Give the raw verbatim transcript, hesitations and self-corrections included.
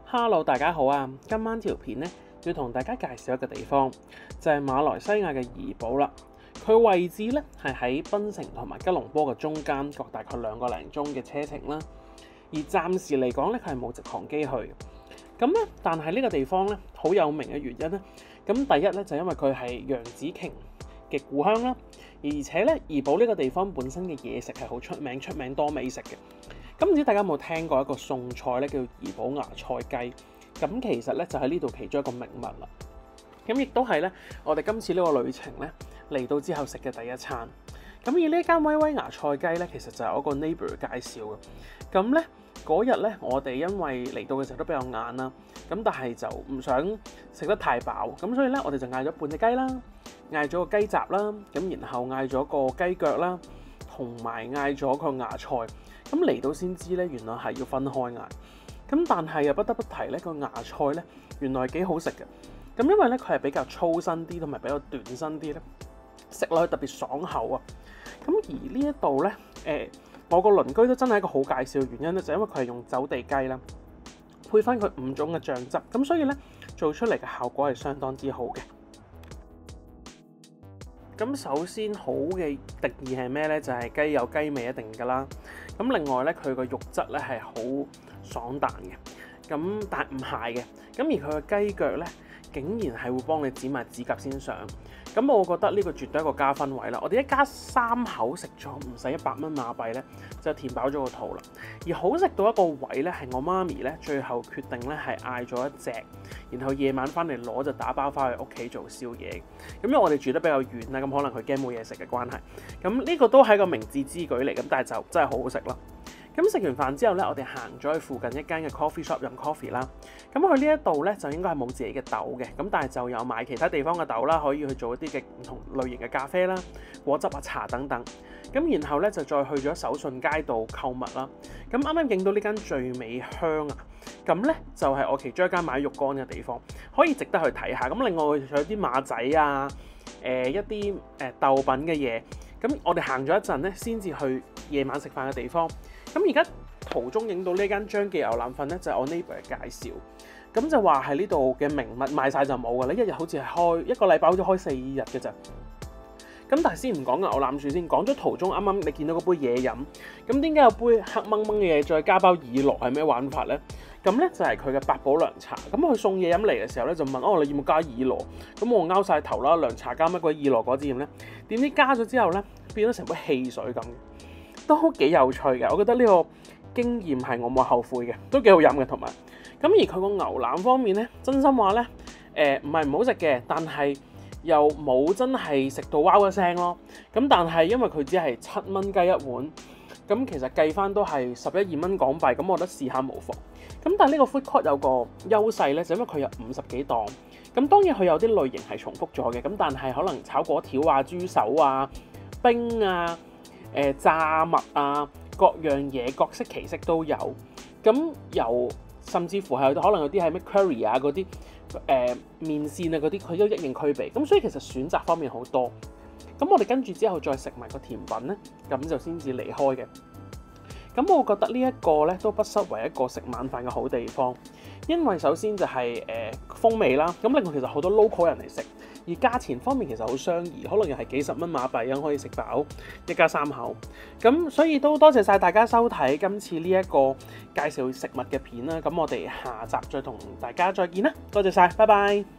Hello，大家好啊！今晚條片咧要同大家介紹一個地方，就係馬來西亞嘅怡保啦。佢位置咧係喺檳城同埋吉隆坡嘅中間，各大概兩個零鐘嘅車程啦。而暫時嚟講咧，佢係冇直航機去嘅。咁咧，但係呢個地方咧好有名嘅原因咧，咁第一咧就因為佢係楊紫瓊嘅故鄉啦，而且咧怡保呢個地方本身嘅嘢食係好出名，出名多美食嘅。咁唔知大家有冇聽過一個餸菜咧，叫怡保芽菜雞？咁其實咧就喺呢度其中一個名物啦。咁亦都係咧，我哋今次呢個旅程咧嚟到之後食嘅第一餐。咁而呢間威威芽菜雞咧，其實就係我個 neighbor 介紹嘅。咁咧嗰日咧，我哋因為嚟到嘅時候都比較晏啦，咁但係就唔想食得太飽，咁所以咧我哋就嗌咗半隻雞啦，嗌咗個雞雜啦，咁然後嗌咗個雞腳啦，同埋嗌咗個芽菜。咁嚟到先知咧，原來係要分開嗌。咁但係又不得不提咧，個芽菜咧原來係幾好食嘅。咁因為咧佢係比較粗身啲，同埋比較短身啲咧，食落去特別爽口啊。咁而呢一度咧，誒、呃、我個鄰居都真係一個好介紹嘅原因咧，就係、因為佢係用走地雞啦，配翻佢五種嘅醬汁，咁所以咧做出嚟嘅效果係相當之好嘅。咁首先好嘅定義係咩咧？就係、是、雞有雞味一定㗎啦。咁另外咧，佢個肉質咧係好爽彈嘅。咁但係唔係嘅。咁而佢嘅雞腳咧，竟然係會幫你剪埋指甲先上。咁我覺得呢個絕對係一個加分位啦。我哋一家三口食咗唔使一百蚊馬幣咧，就填飽咗個肚啦。而好食到一個位咧，係我媽咪咧最後決定咧係嗌咗一隻，然後夜晚翻嚟攞就打包翻去屋企做宵夜。咁因為我哋住得比較遠啦，咁可能佢驚冇嘢食嘅關係。咁呢個都係一個明智之舉嚟，咁但係就真係好好食啦。咁食完飯之後咧，我哋行咗去附近一間嘅 coffee shop 飲 coffee 啦。咁佢呢一度咧就應該係冇自己嘅豆嘅，咁但係就有賣其他地方嘅豆啦，可以去做一啲嘅唔同類型嘅咖啡啦、果汁啊、茶等等。咁然後咧就再去咗手信街道購物啦。咁啱啱影到呢間最美香啊，咁咧就係、是、我其中一間買肉乾嘅地方，可以值得去睇下。咁另外仲有啲馬仔啊、誒、呃、一啲誒豆品嘅嘢。咁我哋行咗一陣咧，先至去夜晚食飯嘅地方。咁而家途中影到呢間張記牛腩飯咧，就係、是、我 neighbor 嘅介紹。咁就話係呢度嘅名物賣晒就冇㗎啦，一日好似係開一個禮拜好似開四日嘅咋。咁但係先唔講牛腩樹先，講咗途中啱啱你見到嗰杯嘢飲。咁點解有杯黑掹掹嘅嘢再加包耳螺係咩玩法咧？咁咧就係佢嘅八寶涼茶。咁佢送嘢飲嚟嘅時候咧，就問哦，你要冇加耳螺？咁我拗晒頭啦，涼茶加乜鬼耳螺果子鹽咧？點知加咗之後咧，變咗成杯汽水咁，都幾有趣嘅。我覺得呢個經驗係我冇後悔嘅，都幾好飲嘅。同埋咁而佢個牛腩方面咧，真心話咧，誒唔係唔好食嘅，但係又冇真係食到wow一聲咯。咁但係因為佢只係七蚊雞一碗，咁其實計翻都係十一二蚊港幣，咁我覺得試下無妨。咁但係呢個 food court 有個優勢咧，就因為佢有五十幾檔。咁當然佢有啲類型係重複咗嘅，咁但係可能炒粿條啊、豬手啊、冰啊、誒、呃、炸物啊，各樣嘢各式其式都有。咁由甚至乎係可能有啲係咩 curry 啊嗰啲誒麵線啊嗰啲，佢都一應俱備。咁所以其實選擇方面好多。咁我哋跟住之後再食埋個甜品咧，咁就先至離開嘅。咁我覺得呢一個咧都不失為一個食晚飯嘅好地方，因為首先就係、是、誒、呃、風味啦，咁另外其實好多 local 人嚟食，而價錢方面其實好相宜，可能又係幾十蚊馬幣咁可以食飽一家三口。咁所以都多謝晒大家收睇今次呢一個介紹食物嘅片啦。咁我哋下集再同大家再見啦，多謝晒，拜拜。